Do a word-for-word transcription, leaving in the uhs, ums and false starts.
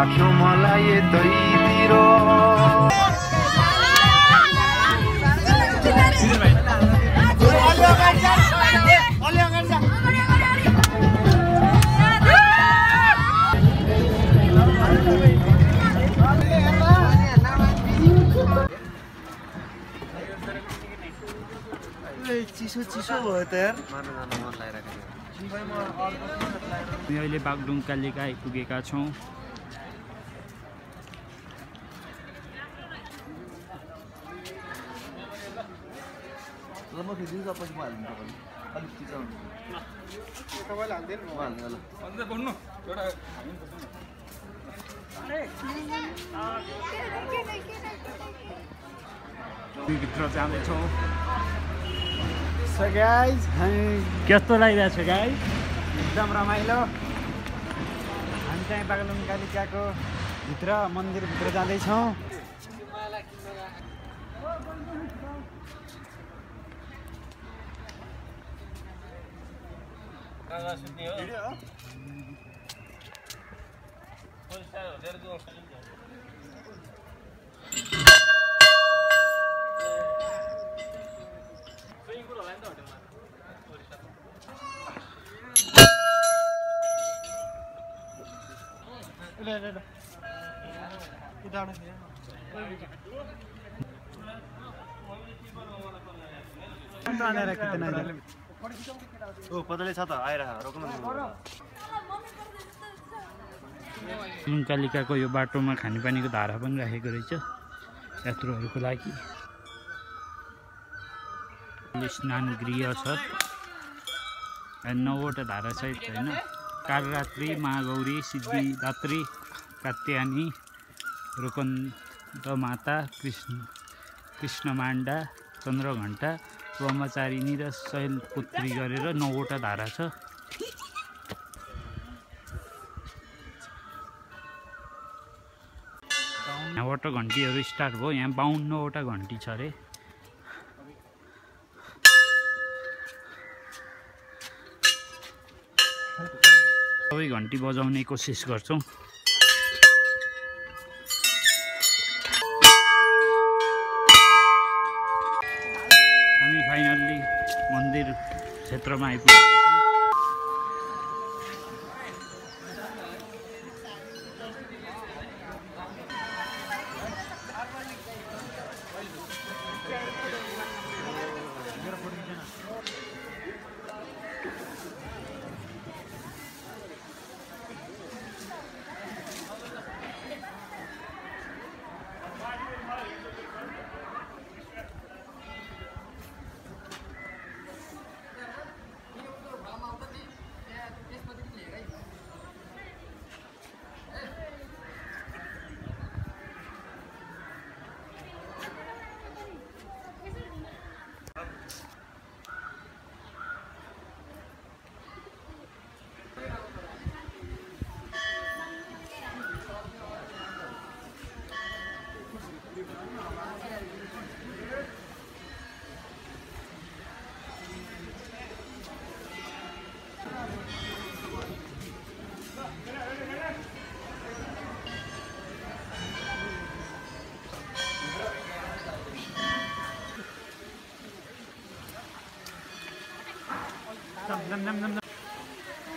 राख्यो मलाई यतैतिर चिसो चिसो भयो त यार हामी अहिले बागलुङ कालिका आइपुगेका छौँ। भित्र जाँदैछौँ। So guys, कस्तो लागिरहेको छ गाइस? एकदम रमाइलो। हामी चाहिँ बागलुङ कालिकाको भित्र मन्दिरभित्र जाँदैछौँ। ओ पतले छ त आएर रोक्नु कालिकाको यो बाटोमा खानेपानीको धारा पनि राखेको रहेछ यात्रुहरूको लागि। स्नान गृह छ, नौवटा धारा सहित होइन। कालरात्रि, महागौरी, सिद्धिदात्री, कात्यायनी, रुकन्द माता, कृष्ण कृष्णमाण्डा, चन्द्रघण्टा, ब्रह्मचारिणी र शैलपुत्री गरेर नौवटा धारा छ। यहाँबाट घन्टीहरू स्टार्ट भयो। यहाँ बाउन्नवटा घन्टी छ अरे। सबै घन्टी बजाउने कोसिस गर्छौँ। हामी फाइनल्ली मन्दिर क्षेत्रमा आइपुगेका छौँ। Nam nam nam nam.